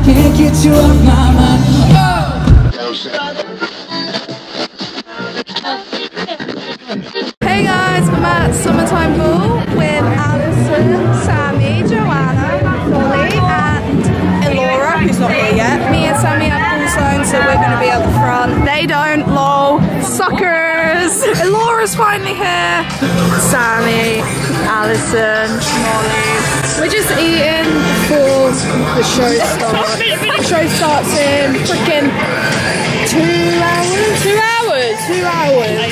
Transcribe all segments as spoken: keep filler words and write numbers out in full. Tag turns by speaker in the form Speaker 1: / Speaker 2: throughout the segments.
Speaker 1: can't get you off my mind. Oh!
Speaker 2: Hey guys, I'm at Summertime Ball with Alison, Sammy, Joanna, Molly and Elora, who's not here yet. Me and Sammy have ball signs, so we're going to be at the front. They don't, lol. Suckers! Elora's finally here. Sammy, Alison, Molly. We're just eating before the show starts. The show starts in freaking two hours? Two hours? Two hours.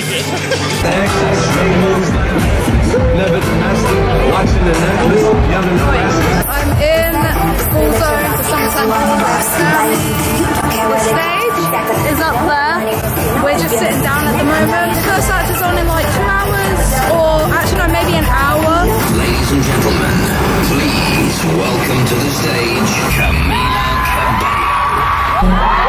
Speaker 2: I'm in full zone for Summertime Ball right now. The stage is up there. We're just sitting down at the moment. First act is on in like two hours, or actually no, maybe an hour.
Speaker 3: Ladies and gentlemen, please welcome to the stage Camila Cabello.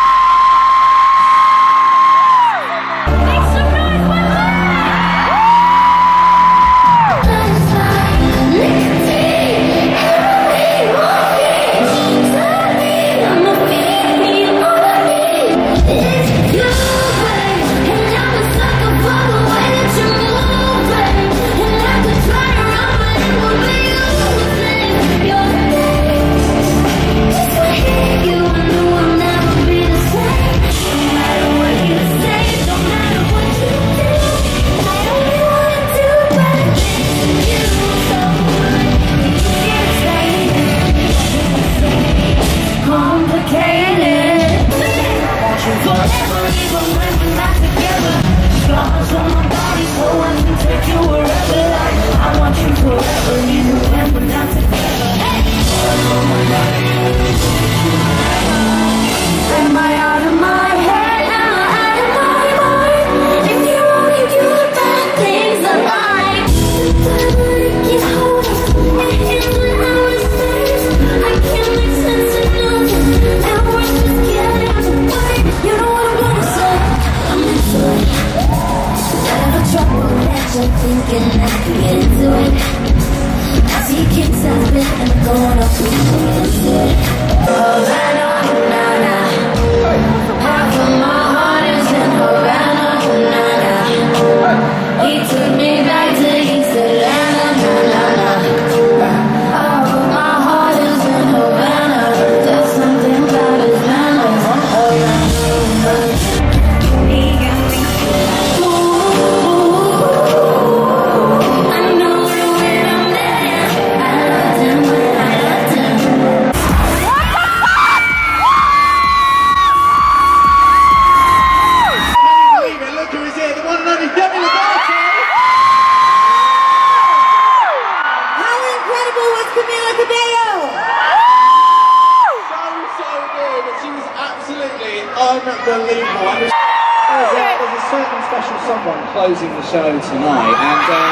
Speaker 4: Unbelievable. There's, uh, there's a certain special someone closing the show tonight, and uh,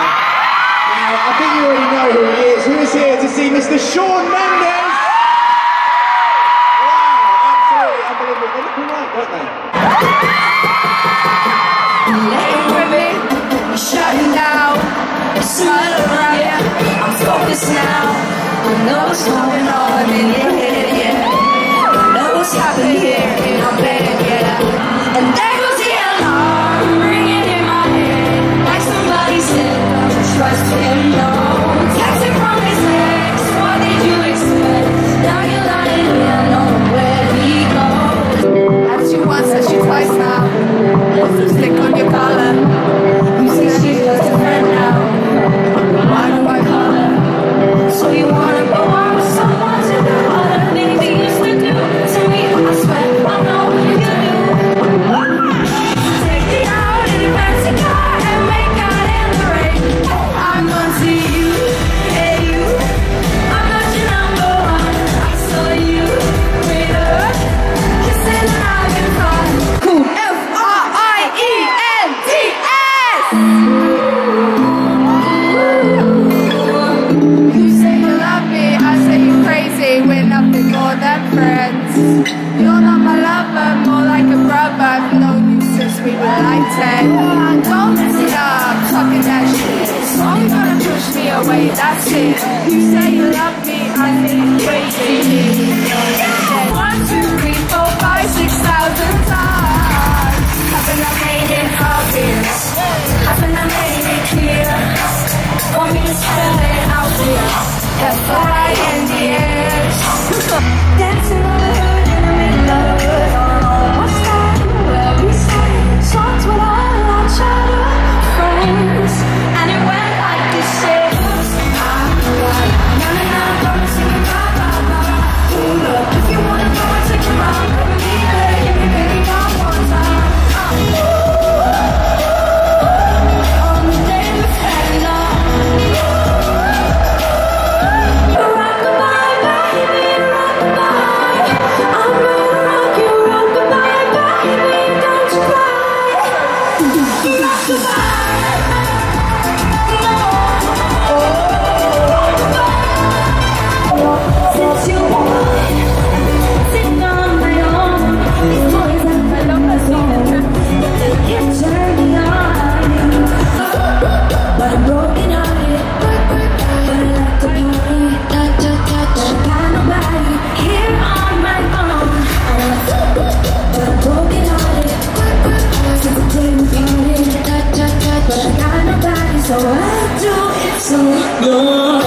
Speaker 4: now I think you already know who he is. Who is here to see Mister Shawn Mendes? Wow, absolutely unbelievable. They look alright, don't they?
Speaker 2: With me, shutting down, smile around ya. I'm focused now. I know what's going on in your head, yeah. I know what's happening here in my bed, yeah. And there goes the alarm ringing in my head, like somebody said, don't trust him, no. Texting from his ex, what did you expect? Now you're lying here, I know where he goes. Asked you once, asked you twice now. Lipstick on your collar. You say she's just a friend now. Why do I call her? So you wanna go on with someone to do all the things he used to do to me? I swear I know you can do. Take me out in a fancy car and make out in the rain. I'm gonna see you, yeah you. I'm not your number one. I saw you with her, kissing and having fun. Cool. F R I E N D S. You say you love me, I say you're crazy. We're nothing more than friends. You're not my lover, more like a brother. I've known you since we were like ten. Don't mess it up, talking that shit. Only gonna push me away, that's it. You say you love me, I say you're crazy. said one, two, three, four, five, six thousand times. Haven't I made it obvious? Haven't I made it clear? Want me to spell it out here? F I N D S. Dancing on the hood in the middle of the hood. What's that? Where we say songs with all our childhood friends. And it went like this, say, oops, ah, right. Na na na, gonna sing it, bye bye bye. Hold up, if you wanna go and take a ride, come with me, baby, give me baby one more time. Uh, on the day we fell off. Rock-a-bye, baby, rock-a-bye. I'm gonna rock you, rock-a-bye, baby, don't you cry. Rock-a-bye. Since you won, sitting on my own, these boys have my numbers on, but they can't turn me on. But I'm broken hearted, but I like to party. But I got nobody here on my own. But I'm broken hearted, since the day we parted. But I got nobody, so I do it so long.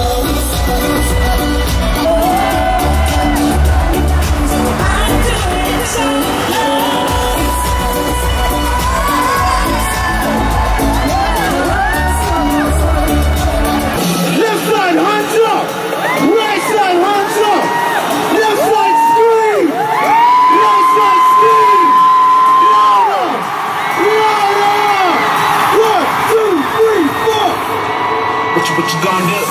Speaker 3: What you gonna do?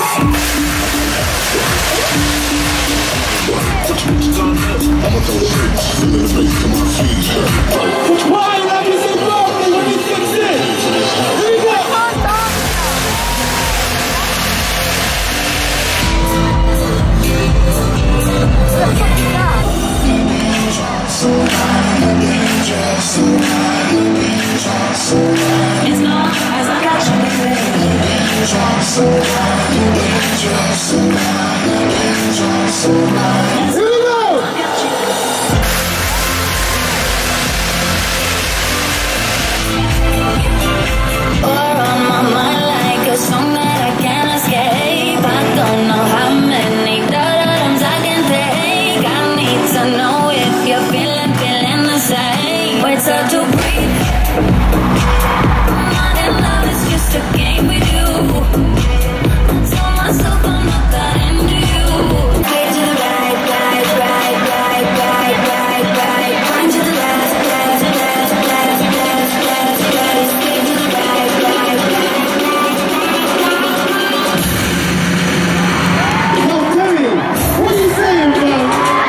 Speaker 3: What you, what you gonna do? I'ma throw the bricks into the bass to my feet. Why you like this in Brooklyn when you fix it? Here we go.
Speaker 2: As long as I got you,
Speaker 3: Here we go!
Speaker 2: or on my mind like a song that I can't escape. I don't know how many times I can take. I need to know if you're feeling, feeling the same. It's hard to breathe. Not in love, it's just a game we do. Tell myself I'm not that into you. Get to the right, right, right, right, right, right, right. Find to the left, left, left, left, left, left, left. Get to the right, right, right.
Speaker 4: Yo, Timmy, what are you saying, bro?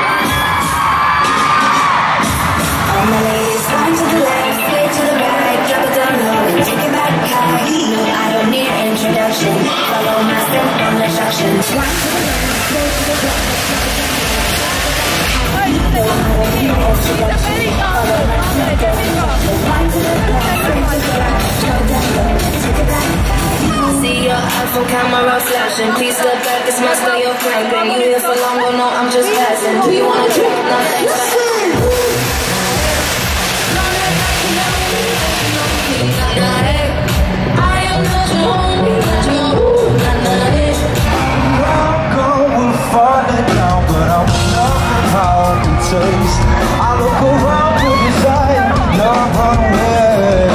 Speaker 2: All my ladies, find to the left, way to the right, drop it down low and take it back high. No, I don't need introduction. Follow my step on the instructions. One to the left, way to the right, drop it down low. No, I don't need introduction. Follow my step on the instructions. One to the left, way to the right, drop it down low and take it back high. See your iPhone camera flashing. Please step back, it's my style you're cranking. You here for long, oh no, I'm just passing. Do you wanna drink? No, thanks.
Speaker 5: I look around to decide, love run away.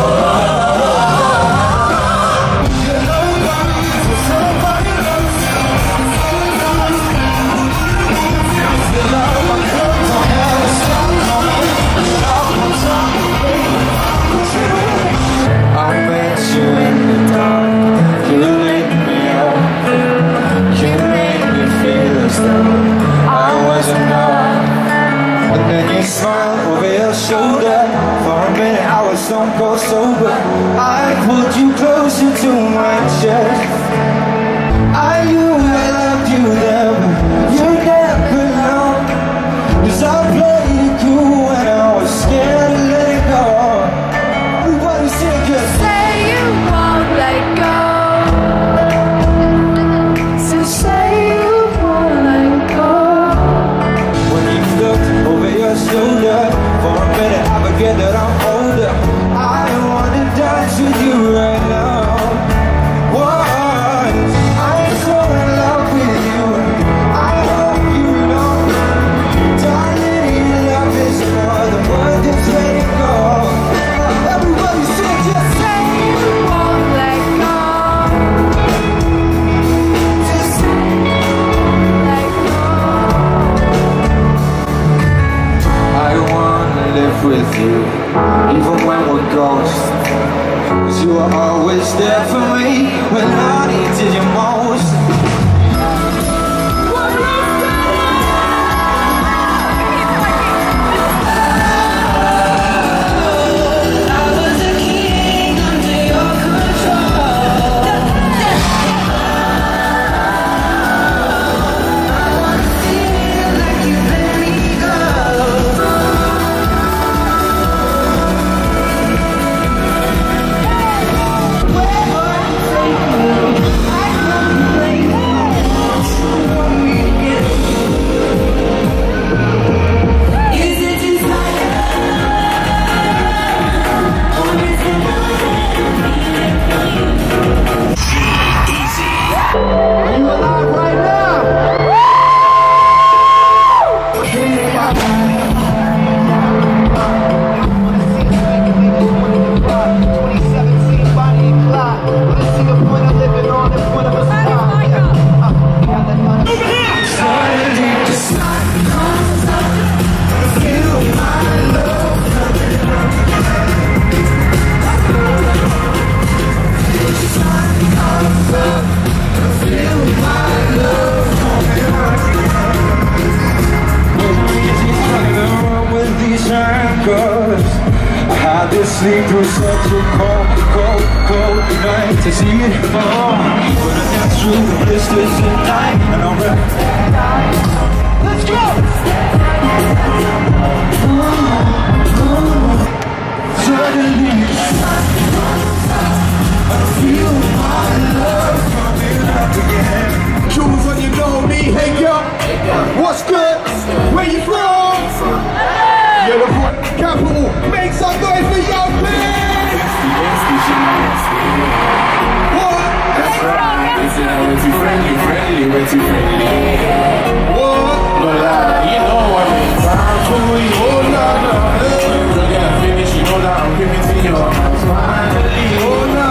Speaker 5: I met you in the dark, you lit me up, you made me feel as though I was enough. And then you smiled over your shoulder. For a minute I was stone cold sober. I pulled you closer to my chest. I knew I loved you there, but you never know. 'Cause I played it cool when I was scared to let it go. Everybody sing it.
Speaker 2: Say you won't let go. So say you won't let go.
Speaker 5: When you feel sleep through such a cold, cold, cold night to see it fall. But I got through the blisters at night, and I'm ready. Let's go! Suddenly, I feel my love coming up again. Choose when you know me, hey yo, what's good? Where you from? You're the capital, make some noise for your man! What? That's right, we're too friendly, friendly, we're too friendly. What? But uh, you know what I mean. Time for you, oh no, no. You're gonna finish, you know that I'm giving to you. Finally, oh no.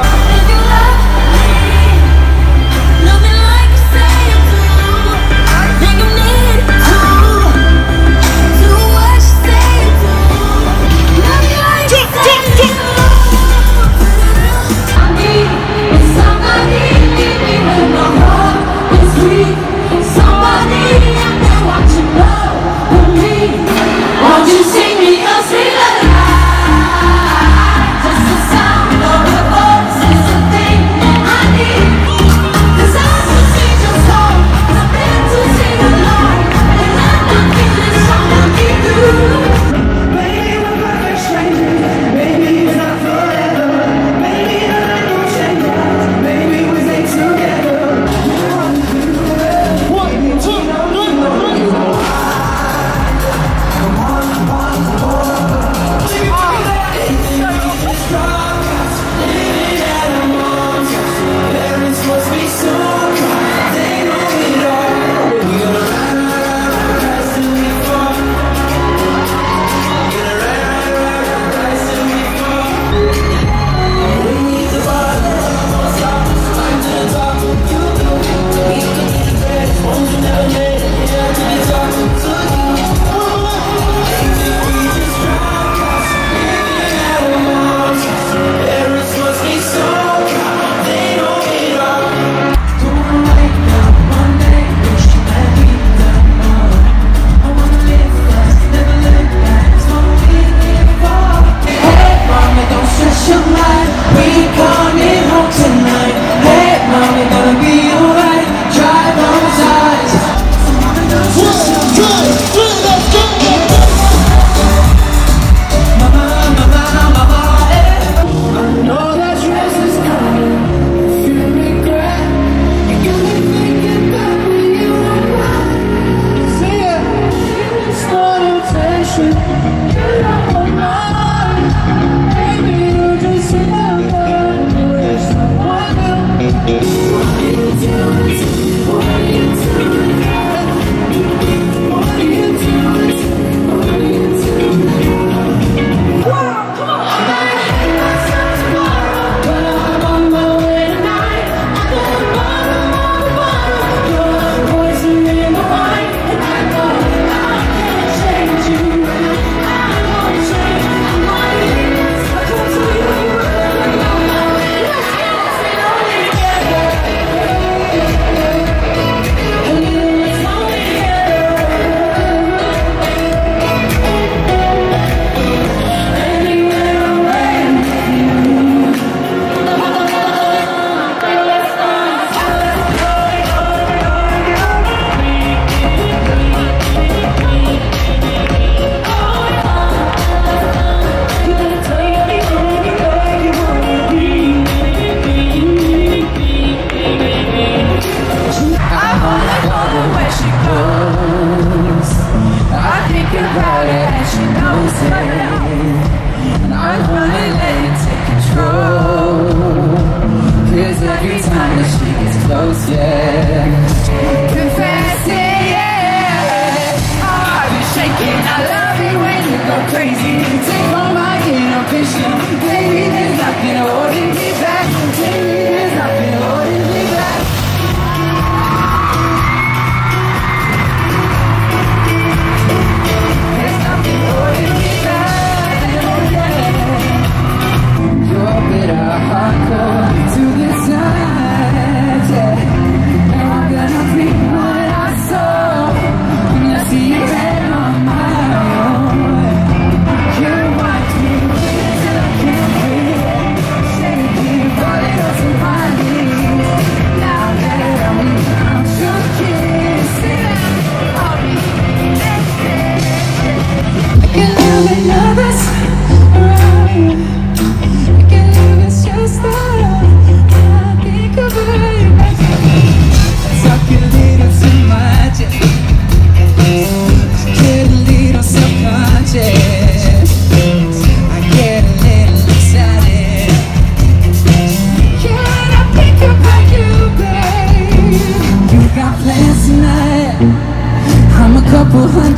Speaker 2: Can't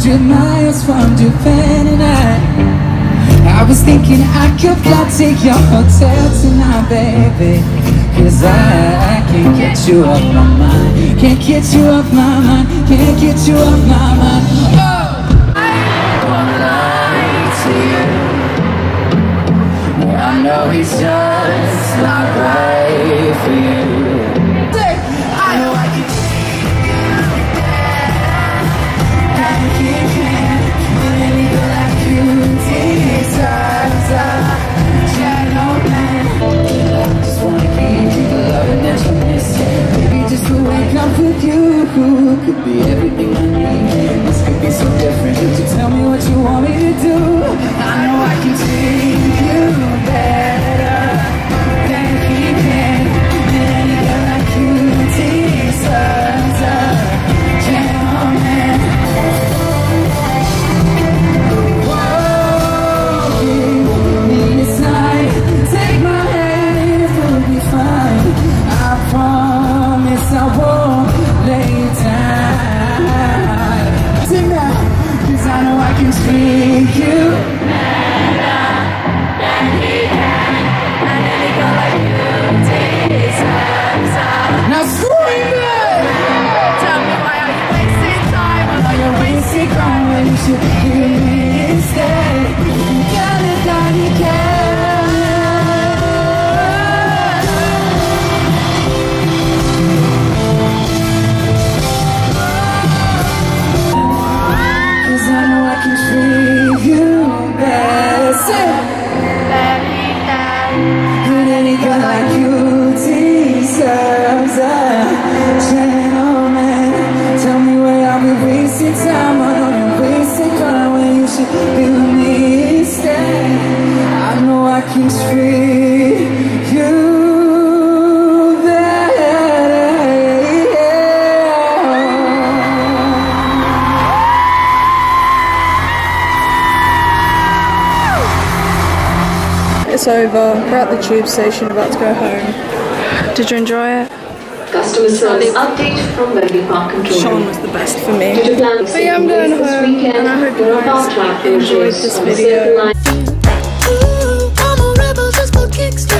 Speaker 1: hundred miles from Japan, and I I was thinking I could fly to your hotel tonight, baby. Cause I, I can't get you off my mind. Can't get you off my mind. Can't get you off my mind. Oh! I won't lie to you. I know he's just not right for you. I know I can could be everything I need. This could be so different. So tell me what you want me to do. I know I can treat you better than he can. And any girl like you deserves a gentleman. Whoa, give me a sign. Take my hand, it will be fine. I promise I won't lay you down. Sing that, cause I know I can treat you better than he can. And any girl like you deserves a. Now scream it! Tell me why are you wasting time? Why are you wasting time when you should hear me instead? You got it that you can. Treat you better than he can. And any girl like you deserves a gentleman. Tell me where I'll be wasting time. I know you're wasting time when you should be with me instead. I know I can treat you.
Speaker 6: It's over. We're at the tube station, about to go home. Did you enjoy it?
Speaker 7: Customer service update from Wembley Park Control.
Speaker 6: Sean was the best for me. But yeah, I'm going home, and I hope you guys enjoyed this video.
Speaker 8: Ooh, I'm a rebel just for kicks.